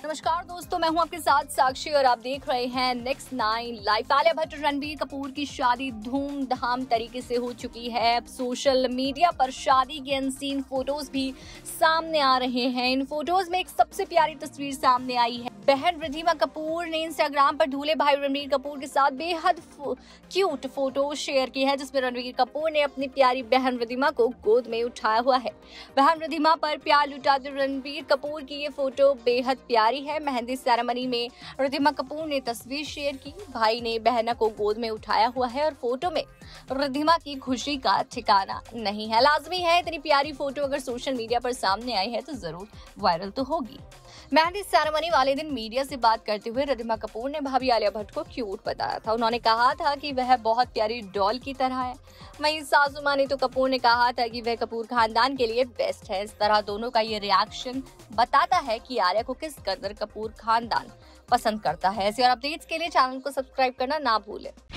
नमस्कार दोस्तों, मैं हूं आपके साथ साक्षी और आप देख रहे हैं नेक्स्ट 9 लाइव। आलिया भट्ट और रणबीर कपूर की शादी धूमधाम तरीके से हो चुकी है। अब सोशल मीडिया पर शादी के अनसीन फोटोज भी सामने आ रहे हैं। इन फोटोज में एक सबसे प्यारी तस्वीर सामने आई है। बहन रिद्धिमा कपूर ने इंस्टाग्राम पर दूल्हे भाई रणबीर कपूर के साथ बेहद क्यूट फोटो शेयर की है, जिसमें रणबीर कपूर ने अपनी प्यारी बहन रिद्धिमा को गोद में उठाया हुआ है। बहन रिद्धिमा पर प्यार लुटाते रणबीर कपूर की ये फोटो बेहद प्यारी है। मेहंदी सेरेमनी में रिद्धिमा कपूर ने तस्वीर शेयर की। भाई ने बहना को गोद में उठाया हुआ है और फोटो में रिद्धिमा की खुशी का ठिकाना नहीं है। लाजमी है, इतनी प्यारी फोटो अगर सोशल मीडिया पर सामने आई है तो जरूर वायरल तो होगी। मेहंदी सेरेमनी वाले दिन मीडिया से बात करते हुए रिद्धिमा कपूर ने भाभी आलिया भट्ट को क्यूट बताया था। उन्होंने कहा था कि वह बहुत प्यारी डॉल की तरह है। वहीं सासू मां नीतू कपूर ने कहा था कि वह कपूर खानदान के लिए बेस्ट है। इस तरह दोनों का ये रिएक्शन बताता है कि आलिया को किस कदर कपूर खानदान पसंद करता है। ऐसे और अपडेट्स के लिए चैनल को सब्सक्राइब करना ना भूलें।